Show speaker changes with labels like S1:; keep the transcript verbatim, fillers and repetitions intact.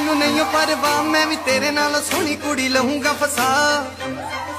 S1: मैनू नहीं परवाह, मैं भी तेरे नाल सोहनी कुड़ी लहूंगा फसा।